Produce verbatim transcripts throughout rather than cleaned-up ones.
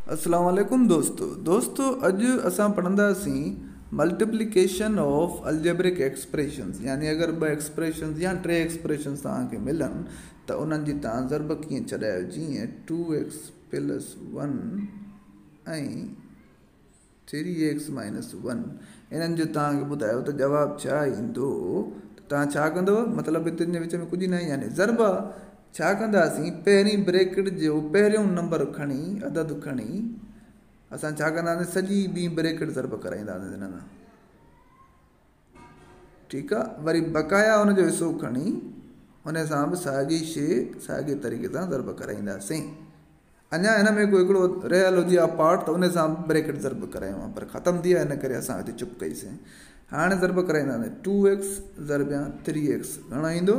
अस्सलाम वालेकुम दोस्तों दोस्तों अॼु असां पढ़ंदासीं मल्टीप्लिकेशन ऑफ अलजेब्रिक एक्सप्रेशंस, यानी अगर ॿ एक्सप्रेशंस या टे एक्सप्रेशंस तव्हांखे मिलनि त उन्हनि जी तव्हां ज़रब कीअं छॾायो। जीअं टू एक्स प्लस वन ऐं थ्री एक्स माइनस वन, इन्हनि जो तव्हांखे ॿुधायो त जवाबु छा ईंदो। तव्हां छा कंदव, मतिलबु हिते जे विच में कुझु न आहे, यानी ज़रब छा कंदासीं, पहिरीं ब्रैकेट जो पहिरियों नंबर खणी अदद खणी असां छा कंदासीं, सॼी ॿी ब्रैकेट ज़रब कराईंदासीं हिन सां। ठीकु आहे, वरी बक़ाया हुनजो हिसो खणी हुन सां बि साॻी शइ साॻे तरीक़े सां ज़रब कराईंदासीं। अञा हिन में कोई हिकिड़ो रहियल हुजे आहे पार्ट त उन सां ब्रैकेट ज़रब करायूं आहे, पर ख़तमु थी आहे, हिन करे असां हिते चुप कईसीं। हाणे ज़रब कराईंदासीं, टू एक्स ज़रबिया थ्री एक्स घणो ईंदो,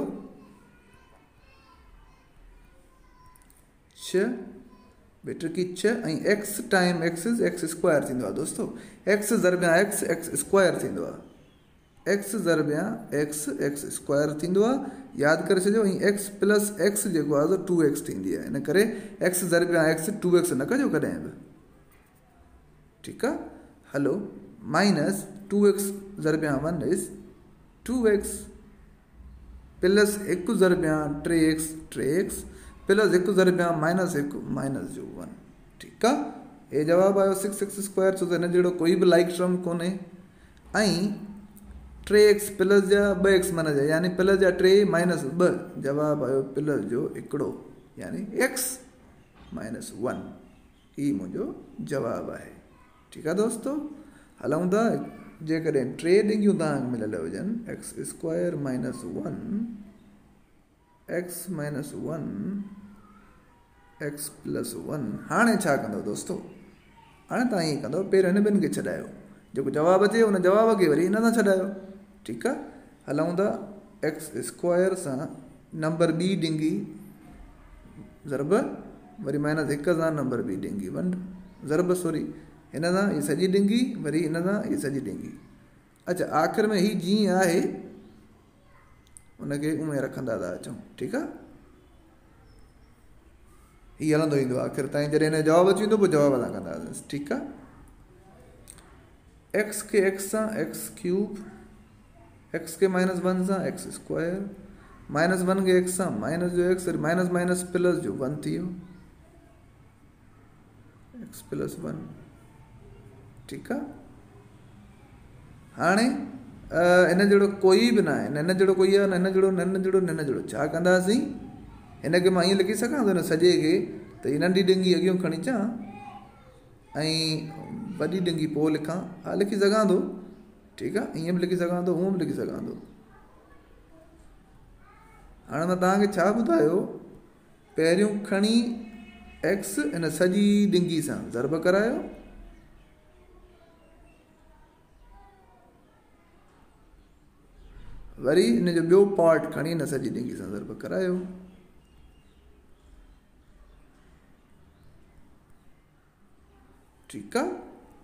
छह बेटर की छह ऐं x time x x square थींदो आहे। दोस्तों एक्स ज़रबिया एक्स एक्स स्क्वायर थींदो आहे, एक्स ज़रबिया एक्स एक्स स्क्वायर थींदो आहे, यादि करे छॾियो। ऐं एक्स प्लस एक्स जेको आहे त टू एक्स थींदी आहे, इन करे एक्स ज़रबिया एक्स टू एक्स न कजो कॾहिं बि। ठीकु आहे, हलो, माइनस टू एक्स ज़रबिया one is two x plus हिकु ज़रबिया टे एक्स टे एक्स प्लस हिकु ज़रबिया माइनस हिकु माइनस जो वन। ठीकु आहे, हे जवाबु आयो सिक्स एक्स स्क्वायर, छो त हिन जहिड़ो कोई बि लाइक टर्म कोन्हे। ऐं टे एक्स प्लस जा ॿ एक्स माना जा, यानी प्लस जा टे माइनस ॿ, जवाबु आयो प्लस जो हिकिड़ो, यानी एक्स माइनस वन। ही मुंहिंजो जवाबु आहे। ठीकु आहे दोस्तों, हलूं था। जेकॾहिं टे ॾिंगियूं तव्हांखे मिलियल हुजनि, x square minus one x minus one x plus one, हाणे छा कंदो दोस्तों, हाणे तव्हां ईअं कंदो, पहिरियों हिन ॿिनि खे छॾायो, जेको जवाबु अचे उन जवाब खे वरी हिन सां छॾायो। ठीकु आहे, हलूं था। एक्स स्क्वायर सां नंबर ॿी ॾिंगी ज़रब, वरी माइनस हिक सां नंबर ॿी ॾिंगी वंड ज़रब, सॉरी हिन सां हीअ सॼी ॾिंगी, वरी हिन सां हीअ सॼी ॾिंगी। अच्छा, आख़िर में हीअ जीअं आहे उनखे उमें रखंदा था अचूं। ठीकु आहे, हीअ हलंदो ईंदो आख़िर ताईं, जॾहिं हिन जो जवाबु अची वेंदो पोइ जवाब अदा कंदासीं। ठीकु आहे, एक्स खे एक्स सां एक्स क्यूब, एक्स खे माइनस वन सां एक्स स्क्वायर, माइनस वन खे एक्स सां माइनस जो एक्स, माइनस माइनस प्लस जो वन थी वियो, एक्स प्लस वन। ठीकु आहे, हाणे हिन जहिड़ो कोई बि न आहे, न हिन जहिड़ो कोई आहे, न हिन जहिड़ो, न हिन जहिड़ो, न हिन जहिड़ो। छा कंदासीं, हिनखे मां ईअं लिखी सघां थो, हिन सॼे खे त हीअ नंढी ॾिंगी अॻियूं खणी अचां ऐं वॾी ॾिंगी पोइ लिखां। हा, लिखी सघां थो। ठीकु आहे, ईअं बि लिखी सघां थो, हूअं बि लिखी सघां थो। हाणे मां तव्हांखे छा ॿुधायो, पहिरियों खणी एक्स हिन सॼी ॾिंगी सां ज़रब करायो, वरी हिन जो ॿियो पार्ट खणी हिन सॼी ॾिंगी सां ज़रब करायो। ठीकु आहे,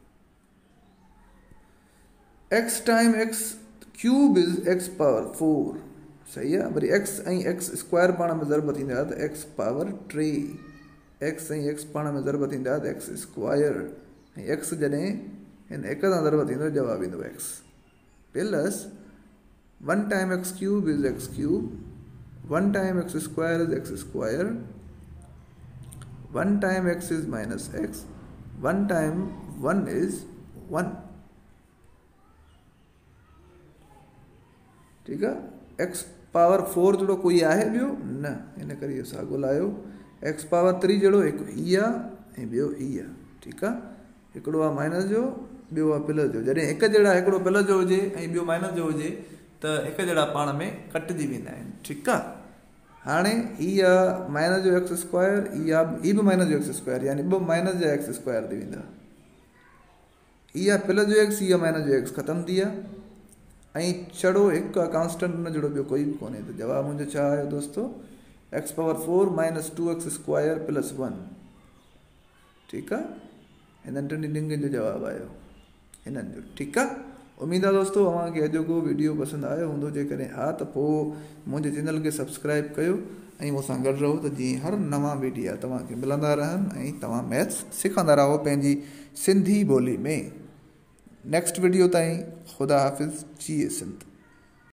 x time x cube is x power four, सही आहे। वरी एक्स ऐं एक्स स्क्वायर पाण में ज़रब थींदा त एक्स पावर टे, एक्स ऐं एक्स पाण में ज़रब थींदा त एक्स स्क्वायर, ऐं एक्स जॾहिं हिन हिक सां ज़रब थींदो जवाबु ईंदो x, plus one time x cube is x cube, one time x square is x square, one time x is minus x, one time one is one. ठीकु आहे, एक्स पावर फोर जहिड़ो कोई आहे ॿियो न, हिन करे इहो साॻियो लाहियो। एक्स पावर थ्री जहिड़ो हिकु हीअ आहे ऐं ॿियो हीअ आहे। ठीकु आहे, हिकिड़ो आहे माइनस जो, ॿियो आहे प्लस जो। जॾहिं हिकु जहिड़ा हिकिड़ो प्लस जो हुजे ऐं ॿियो माइनस जो हुजे त हिकु जहिड़ा पाण में कटिजी वेंदा आहिनि। ठीकु आहे, हाणे हीअ आहे माइनस जो एक्स स्क्वायर, हीअ आहे हीअ बि माइनस जो एक्स स्क्वायर, यानी ॿ माइनस जा एक्स स्क्वायर थी वेंदा। हीअ आहे प्लस जो एक्स, हीअ माइनस जो एक्स, ख़तमु थी आहे। ऐं छड़ो हिकु आहे कांस्टेंट, हुन जहिड़ो ॿियो कोई बि कोन्हे। त जवाबु मुंहिंजो छा आयो दोस्तों, x power four minus two x square plus one. ठीकु आहे, हिननि टिनि ॾिंगनि जो जवाबु आयो हिननि जो। ठीकु आहे, उम्मीद है दोस्तों अवांखे अॼु को वीडियो पसंदि आयो हूंदो, जेकॾहिं हा त पोइ मुंहिंजे चैनल खे सब्सक्राइब कयो ऐं मूंसां गॾु रहो त जीअं हर नवां वीडियो तव्हांखे मिलंदा रहनि ऐं तव्हां मैथ्स सिखंदा रहो पंहिंजी सिंधी ॿोली में। नेक्स्ट वीडियो ताईं ख़ुदा हाफ़िज़, जी सिंध।